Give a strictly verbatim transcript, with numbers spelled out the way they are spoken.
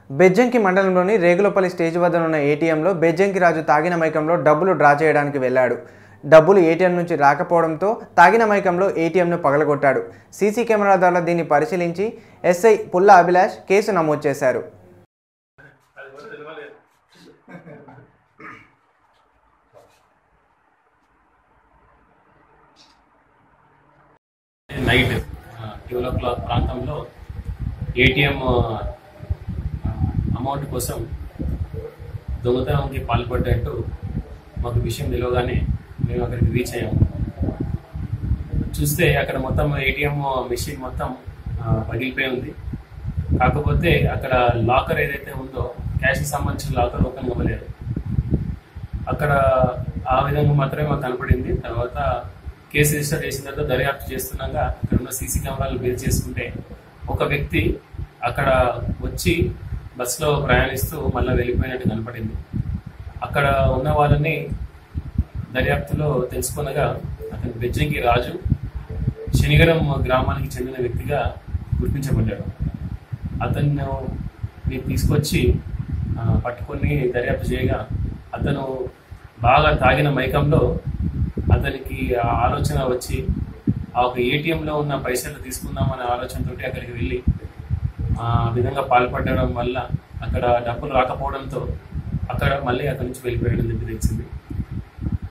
బెజ్జంకి మండలంలోని రేగులపల్లి స్టేజ్ వద్ద ఉన్న ఏటీఎంలో బెజ్జంకి రాజు తాగిన మైకంలో డబ్బులు డ్రా చేయడానికి వెళ్ళాడు. డబ్బులు ఏటీఎం నుంచి రాకపోవడంతో తాగిన మైకంలో ఏటీఎంను పగలగొట్టాడు. సీసీ కెమెరా ద్వారా దీన్ని పరిశీలించి ఎస్ఐ పుల్ల అభిలాష్ కేసు నమోదు చేశారు. నైట్ ట్వెల్వ్ ఓ క్లాక్ ప్రాంతంలో ఏటీఎం అమౌంట్ కోసం దొంగతనానికి పాల్పడ్డట్టు మాకు విషయం తెలియగానే మేము అక్కడికి రీచ్ అయ్యాము. చూస్తే అక్కడ మొత్తం ఏటీఎం మెషిన్ మొత్తం పగిలిపోయి ఉంది. కాకపోతే అక్కడ లాకర్ ఏదైతే ఉందో క్యాష్కి సంబంధించిన లాకర్ ఓపెన్ అవ్వలేదు. అక్కడ ఆ విధంగా మాత్రమే మాకు కనపడింది. తర్వాత కేసు రిజిస్టర్ చేసిన తర్వాత దర్యాప్తు చేస్తున్నాగా అక్కడ ఉన్న సీసీ కెమెరాలు బేస్ చేసుకుంటే ఒక వ్యక్తి అక్కడ వచ్చి బస్సులో ప్రయాణిస్తూ మళ్ళీ వెళ్ళిపోయినట్టు కనపడింది. అక్కడ ఉన్న వాళ్ళని దర్యాప్తులో తెలుసుకునగా అతను బెజ్జంకి రాజు శనిగరం గ్రామానికి చెందిన వ్యక్తిగా గుర్తించబడ్డాడు. అతను తీసుకొచ్చి పట్టుకొని దర్యాప్తు చేయగా అతను బాగా తాగిన మైకంలో అతనికి ఆ ఆలోచన వచ్చి ఆ ఒక ఏటీఎంలో ఉన్న పైసలు తీసుకుందామనే ఆలోచనతో అక్కడికి వెళ్ళి ఆ విధంగా పాల్పడడం వల్ల అక్కడ డబ్బులు రాకపోవడంతో అక్కడ మళ్ళీ అక్కడి నుంచి వెళ్ళిపోయడం తెలిసింది.